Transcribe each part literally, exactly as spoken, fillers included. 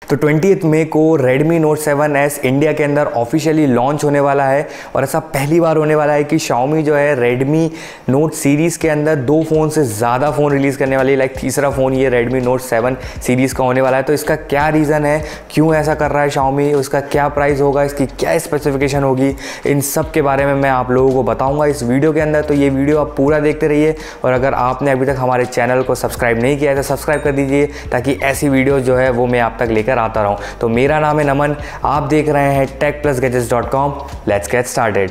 तो ट्वेंटिएथ मई को Redmi Note seven S India के अंदर ऑफिशियली लॉन्च होने वाला है और ऐसा पहली बार होने वाला है कि Xiaomi जो है Redmi Note सीरीज़ के अंदर दो फ़ोन से ज़्यादा फ़ोन रिलीज़ करने वाली है। लाइक तीसरा फ़ोन ये Redmi Note सेवन सीरीज़ का होने वाला है। तो इसका क्या रीज़न है, क्यों ऐसा कर रहा है Xiaomi, उसका क्या प्राइस होगा, इसकी क्या स्पेसिफिकेशन होगी, इन सब के बारे में मैं आप लोगों को बताऊँगा इस वीडियो के अंदर। तो ये वीडियो आप पूरा देखते रहिए और अगर आपने अभी तक हमारे चैनल को सब्सक्राइब नहीं किया है तो सब्सक्राइब कर दीजिए ताकि ऐसी वीडियो जो है वो मैं आप तक लेकर आता रहूं। तो मेरा नाम है नमन, आप देख रहे हैं tech plus gadgets dot com. Let's get started.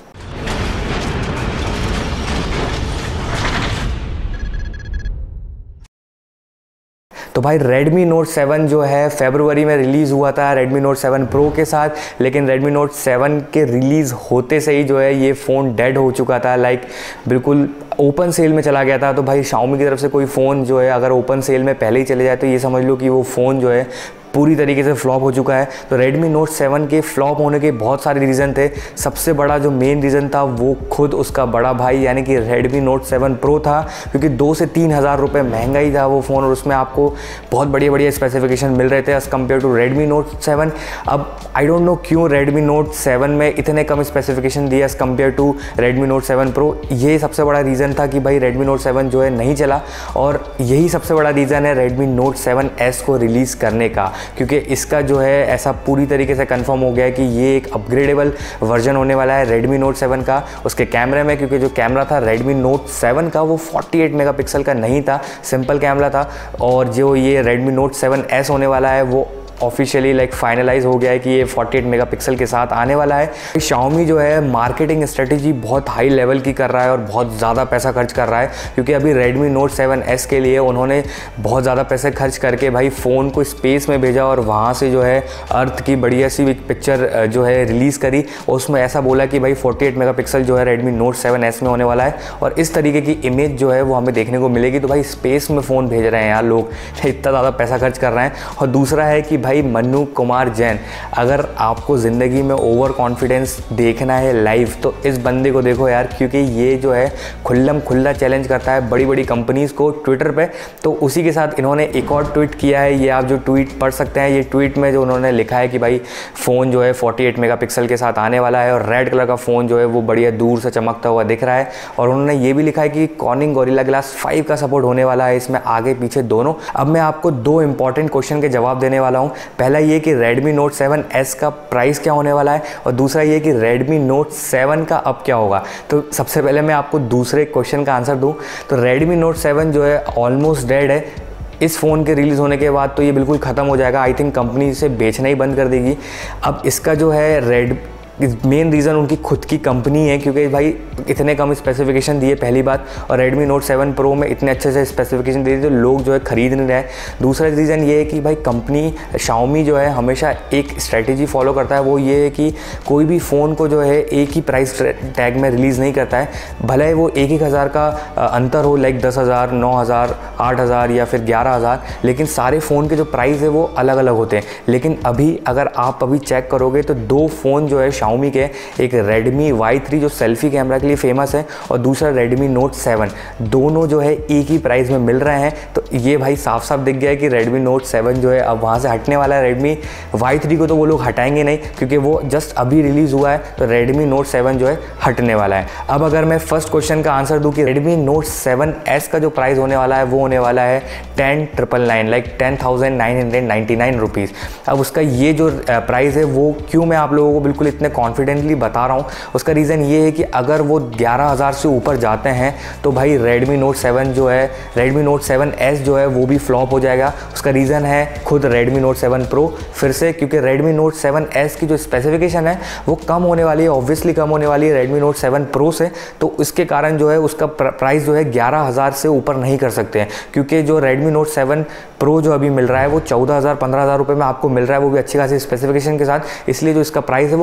तो भाई Redmi Note सेवन जो है फरवरी में रिलीज़ हुआ था Redmi Note सेवन Pro के साथ, लेकिन Redmi Note सेवन के रिलीज़ होते से ही जो है ये फ़ोन डेड हो चुका था। लाइक बिल्कुल ओपन सेल में चला गया था। तो भाई Xiaomi की तरफ से कोई फ़ोन जो है अगर ओपन सेल में पहले ही चले जाए तो ये समझ लो कि वो फ़ोन जो है पूरी तरीके से फ्लॉप हो चुका है। तो Redmi Note सेवन के फ्लॉप होने के बहुत सारे रीज़न थे। सबसे बड़ा जो मेन रीज़न था वो खुद उसका बड़ा भाई यानी कि Redmi Note सेवन Pro था, क्योंकि दो से तीन हज़ार रुपये महंगा ही था वो फ़ोन और उसमें आपको बहुत बढ़िया बढ़िया स्पेसिफिकेशन मिल रहे थे as compare to Redmi Note seven. अब आई डोंट नो क्यों Redmi Note सेवन में इतने कम स्पेसिफिकेशन दिए as compare to Redmi Note seven Pro। ये सबसे बड़ा रीज़न था कि भाई Redmi Note सेवन जो है नहीं चला और यही सबसे बड़ा रीज़न है Redmi Note सेवन एस को रिलीज़ करने का, क्योंकि इसका जो है ऐसा पूरी तरीके से कंफर्म हो गया है कि ये एक अपग्रेडेबल वर्जन होने वाला है Redmi Note सेवन का उसके कैमरे में। क्योंकि जो कैमरा था Redmi Note सेवन का वो अड़तालीस मेगापिक्सल का नहीं था, सिंपल कैमरा था। और जो ये Redmi Note सेवन एस होने वाला है वो ऑफिशियली लाइक फाइनलाइज हो गया है कि ये अड़तालीस मेगापिक्सल के साथ आने वाला है। Xiaomi जो है मार्केटिंग स्ट्रेटेजी बहुत हाई लेवल की कर रहा है और बहुत ज़्यादा पैसा खर्च कर रहा है, क्योंकि अभी Redmi Note सेवन एस के लिए उन्होंने बहुत ज़्यादा पैसे खर्च करके भाई फ़ोन को स्पेस में भेजा और वहाँ से जो है अर्थ की बढ़िया सी पिक्चर जो है रिलीज़ करी और उसमें ऐसा बोला कि भाई अड़तालीस मेगापिक्सल जो है Redmi Note सेवन एस में होने वाला है और इस तरीके की इमेज जो है वो हमें देखने को मिलेगी। तो भाई स्पेस में फ़ोन भेज रहे हैं यार लोग, इतना ज़्यादा पैसा खर्च कर रहे हैं। और दूसरा है कि भाई मनु कुमार जैन, अगर आपको ज़िंदगी में ओवर कॉन्फिडेंस देखना है लाइव तो इस बंदे को देखो यार, क्योंकि ये जो है खुल्लम खुल्ला चैलेंज करता है बड़ी बड़ी कंपनीज़ को ट्विटर पे। तो उसी के साथ इन्होंने एक और ट्वीट किया है, ये आप जो ट्वीट पढ़ सकते हैं। ये ट्वीट में जो उन्होंने लिखा है कि भाई फ़ोन जो है अड़तालीस मेगापिक्सल के साथ आने वाला है और रेड कलर का फ़ोन जो है वो बढ़िया दूर से चमकता हुआ दिख रहा है। और उन्होंने ये भी लिखा है कि कॉर्निंग गोरिल्ला ग्लास फाइव का सपोर्ट होने वाला है इसमें, आगे पीछे दोनों। अब मैं आपको दो इंपॉर्टेंट क्वेश्चन के जवाब देने वाला हूँ। पहला ये कि Redmi Note सेवन एस का प्राइस क्या होने वाला है और दूसरा ये कि Redmi Note सेवन का अब क्या होगा। तो सबसे पहले मैं आपको दूसरे क्वेश्चन का आंसर दूं तो Redmi Note सेवन जो है ऑलमोस्ट डेड है। इस फ़ोन के रिलीज़ होने के बाद तो ये बिल्कुल ख़त्म हो जाएगा। आई थिंक कंपनी इसे बेचना ही बंद कर देगी। अब इसका जो है रेड मेन रीज़न उनकी खुद की कंपनी है, क्योंकि भाई इतने कम स्पेसिफिकेशन दिए पहली बात, और Redmi Note सेवन Pro में इतने अच्छे से स्पेसिफिकेशन दे दिए तो लोग जो है ख़रीद नहीं रहे। दूसरा रीज़न ये है कि भाई कंपनी Xiaomi जो है हमेशा एक स्ट्रेटेजी फॉलो करता है, वो ये है कि कोई भी फ़ोन को जो है एक ही प्राइस टैग में रिलीज़ नहीं करता है। भले ही वो एक एक हज़ार का अंतर हो, लाइक दस हज़ार नौ हज़ार आठ हज़ार या फिर ग्यारह हज़ार, लेकिन सारे फ़ोन के जो प्राइस है वो अलग अलग होते हैं। लेकिन अभी अगर आप अभी चेक करोगे तो दो फ़ोन जो है Xiaomi के, एक Redmi वाई थ्री जो सेल्फी कैमरा के लिए फेमस है और दूसरा Redmi Note सेवन, दोनों जो है एक ही प्राइस में मिल रहे हैं। तो ये भाई साफ साफ दिख गया है कि Redmi Note सेवन जो है अब वहाँ से हटने वाला है। Redmi वाई थ्री को तो वो लोग हटाएंगे नहीं, क्योंकि वो जस्ट अभी रिलीज़ हुआ है। तो Redmi Note सेवन जो है हटने वाला है। अब अगर मैं फर्स्ट क्वेश्चन का आंसर दूँ कि Redmi Note सेवन एस का जो प्राइस होने वाला है वो होने वाला है ten triple nine like ten thousand nine hundred ninety nine rupees. अब उसका ये जो प्राइस है वो क्यों मैं आप लोगों को बिल्कुल इतने कॉन्फिडेंट बता रहा हूँ, उसका रीज़न ये है कि अगर वो ग्यारह हज़ार से ऊपर जाते हैं तो भाई Redmi Note सेवन जो है Redmi Note सेवन एस जो है वो भी फ्लॉप हो जाएगा। उसका रीज़न है खुद Redmi Note सेवन Pro फिर से, क्योंकि Redmi Note सेवन एस की जो स्पेसिफिकेशन है वो कम होने वाली है, ऑब्वियसली कम होने वाली है Redmi Note सेवन Pro से। तो इसके कारण जो है उसका प्राइस जो है ग्यारह हज़ार से ऊपर नहीं कर सकते हैं, क्योंकि जो Redmi Note सेवन Pro जो अभी मिल रहा है वो चौदह हज़ार पंद्रह हज़ार रुपये में आपको मिल रहा है, वो भी अच्छी खासी स्पेसिफिकेशन के साथ। इसलिए जो इसका प्राइस है वो ग्यारह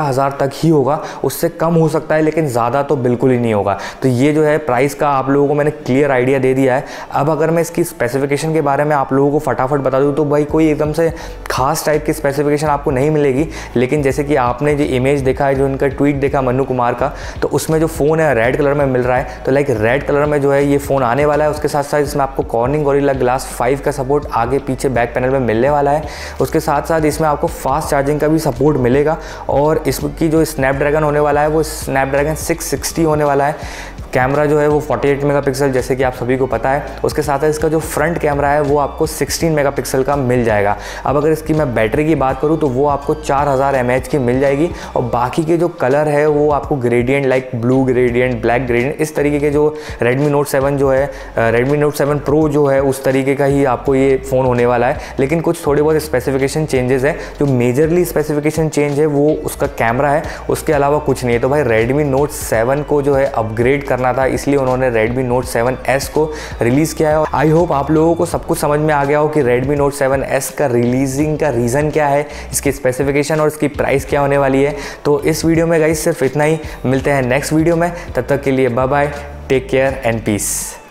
हज़ार तक ही होगा, उससे कम हो सकता है लेकिन ज़्यादा तो बिल्कुल ही नहीं होगा। तो ये जो है प्राइस का आप लोगों को मैंने क्लियर आइडिया दे दिया है। अब अगर मैं इसकी स्पेसिफिकेशन के बारे में आप लोगों को फटाफट बता दूँ तो भाई कोई एकदम से खास टाइप की स्पेसिफिकेशन आपको नहीं मिलेगी, लेकिन जैसे कि आपने जो इमेज देखा है, जो इनका ट्वीट देखा मनु कुमार का, तो उसमें जो फ़ोन है रेड कलर में मिल रहा है। तो लाइक रेड कलर में जो है ये फ़ोन आने वाला है। उसके साथ साथ इसमें आपको कॉर्निंग गोरिल्ला ग्लास फाइव का सपोर्ट आगे पीछे बैक पैनल में मिलने वाला है। उसके साथ साथ इसमें आपको फास्ट चार्जिंग का भी सपोर्ट मिलेगा और इसकी जो स्नैपड्रैगन होने वाला है वो स्नैपड्रैगन सिक्स सिक्सटी होने वाला है। कैमरा जो है वो अड़तालीस मेगापिक्सल जैसे कि आप सभी को पता है। उसके साथ साथ इसका जो फ्रंट कैमरा है वो आपको सोलह मेगापिक्सल का मिल जाएगा। अब अगर इसकी मैं बैटरी की बात करूँ तो वो आपको चार हज़ार एम एच की मिल जाएगी और बाकी के जो कलर है वो आपको gradient like blue gradient, black gradient, इस तरीके के जो रेडमी नोट सेवन जो है, रेडमी नोट सेवन प्रो जो है उस तरीके का ही आपको ये फ़ोन होने वाला है। लेकिन कुछ थोड़े बहुत स्पेसिफिकेशन चेंजेस है। जो मेजरली स्पेसिफिकेशन चेंज है वो उसका कैमरा है, उसके अलावा कुछ नहीं है। तो भाई रेडमी नोट सेवन को जो है अपग्रेड करना था, इसलिए उन्होंने रेडमी नोट सेवन एस को रिलीज़ किया है। आई होप आप लोगों को सब कुछ समझ में आ गया हो कि रेडमी नोट सेवन एस का रिलीजिंग का रीज़न क्या है, इसकी स्पेसिफिकेशन और इसकी प्राइस क्या होने वाली है। तो इस वीडियो में गाइस सिर्फ इतना ही। मिलते हैं नेक्स्ट वीडियो में, तब तक के लिए bye bye, take care and piece.